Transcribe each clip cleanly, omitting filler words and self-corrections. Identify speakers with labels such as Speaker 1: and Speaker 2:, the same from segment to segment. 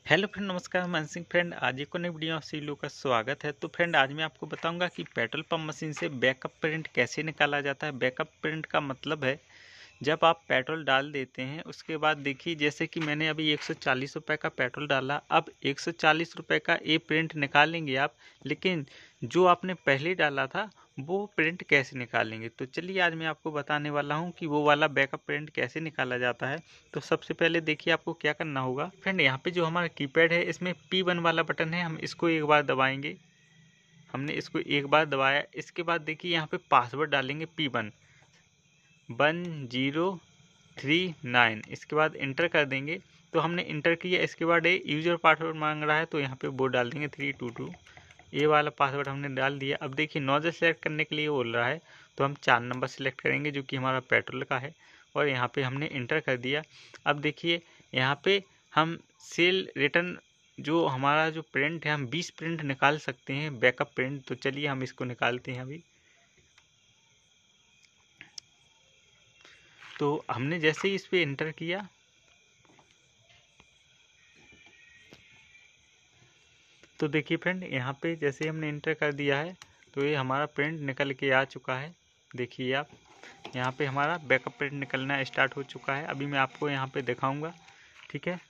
Speaker 1: Hello friend, नमस्कार। मैं Singh friend, आज एक और नई वीडियो से लोगों का स्वागत है। तो फ्रेंड, आज मैं आपको बताऊंगा कि पेट्रोल पंप मशीन से बैकअप प्रिंट कैसे निकाला जाता है। बैकअप प्रिंट का मतलब है जब आप पेट्रोल डाल देते हैं उसके बाद देखिए, जैसे कि मैंने अभी 140 रुपये का पेट्रोल डाला, अब 140 रुपये का ये प्रिंट निकालेंगे आप, लेकिन जो आपने पहले डाला था वो प्रिंट कैसे निकालेंगे। तो चलिए आज मैं आपको बताने वाला हूँ कि वो वाला बैकअप प्रिंट कैसे निकाला जाता है। तो सबसे पहले देखिए आपको क्या करना होगा। फ्रेंड, यहाँ पे जो हमारा कीपैड है इसमें P1 वाला बटन है, हम इसको एक बार दबाएंगे। हमने इसको एक बार दबाया, इसके बाद देखिए यहाँ पे पासवर्ड डालेंगे P1 1039, इसके बाद इंटर कर देंगे। तो हमने इंटर किया, इसके बाद ये यूज़र पासवर्ड मांग रहा है तो यहाँ पे वो डाल देंगे 322। ये वाला पासवर्ड हमने डाल दिया। अब देखिए नोजल सेलेक्ट करने के लिए बोल रहा है तो हम 4 नंबर सेलेक्ट करेंगे जो कि हमारा पेट्रोल का है, और यहाँ पे हमने इंटर कर दिया। अब देखिए यहाँ पे हम सेल रिटर्न जो हमारा जो प्रिंट है, हम 20 प्रिंट निकाल सकते हैं बैकअप प्रिंट। तो चलिए हम इसको निकालते हैं अभी। तो हमने जैसे ही इस पर इंटर किया तो देखिए फ्रेंड, यहाँ पे जैसे ही हमने इंटर कर दिया है तो ये हमारा प्रिंट निकल के आ चुका है। देखिए आप, यहाँ पे हमारा बैकअप प्रिंट निकलना स्टार्ट हो चुका है। अभी मैं आपको यहाँ पे दिखाऊंगा, ठीक है।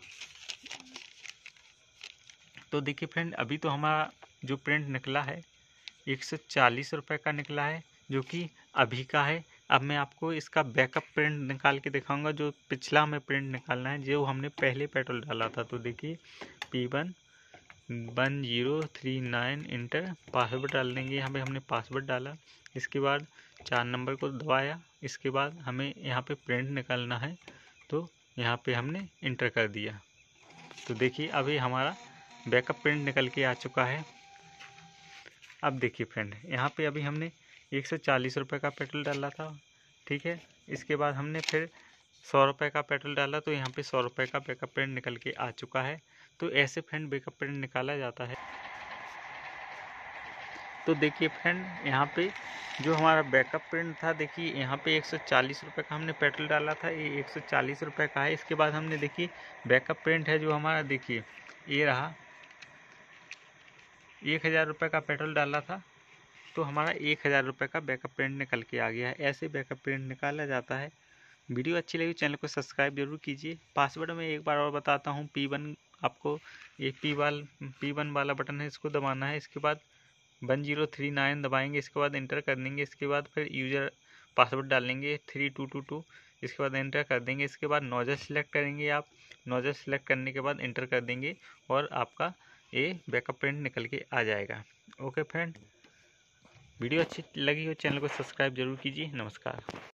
Speaker 1: तो देखिए फ्रेंड, अभी तो हमारा जो प्रिंट निकला है 140 रुपये का निकला है, जो कि अभी का है। अब मैं आपको इसका बैकअप प्रिंट निकाल के दिखाऊंगा, जो पिछला हमें प्रिंट निकालना है जो हमने पहले पेट्रोल डाला था। तो देखिए P1 1039 इंटर, पासवर्ड डाल देंगे। यहाँ पे हमने पासवर्ड डाला, इसके बाद 4 नंबर को दबाया, इसके बाद हमें यहाँ पे प्रिंट निकालना है तो यहाँ पे हमने इंटर कर दिया। तो देखिए अभी हमारा बैकअप प्रिंट निकल के आ चुका है। अब देखिए फ्रेंड, यहाँ पे अभी हमने 140 रुपये का पेट्रोल डाला था, ठीक है। इसके बाद हमने फिर 100 रुपये का पेट्रोल डाला तो यहाँ पे 100 रुपये का बैकअप प्रिंट निकल के आ चुका है। तो ऐसे फ्रेंड बैकअप प्रिंट निकाला जाता है। तो देखिए फ्रेंड, यहाँ पे जो हमारा बैकअप प्रिंट था, देखिए यहाँ पे 140 रुपये का हमने पेट्रोल डाला था, ये 140 रुपये का है। इसके बाद हमने देखिए बैकअप प्रिंट है जो हमारा, देखिए ये रहा, 1000 रुपये का पेट्रोल डाला था तो हमारा 1000 रुपये का बैकअप प्रिंट निकल के आ गया है। ऐसे बैकअप प्रिंट निकाला जाता है। वीडियो अच्छी लगी चैनल को सब्सक्राइब जरूर कीजिए। पासवर्ड में एक बार और बताता हूँ, P1 आपको ये P1 वाला बटन है, इसको दबाना है। इसके बाद 1039 दबाएंगे, इसके बाद इंटर कर देंगे। इसके बाद फिर यूज़र पासवर्ड डालेंगे 3222, इसके बाद इंटर कर देंगे। इसके बाद नोजल सेलेक्ट करेंगे आप, नोजल सेलेक्ट करने के बाद इंटर कर देंगे और आपका ये बैकअप प्रिंट निकल के आ जाएगा। ओके फ्रेंड, वीडियो अच्छी लगी हो चैनल को सब्सक्राइब जरूर कीजिए। नमस्कार।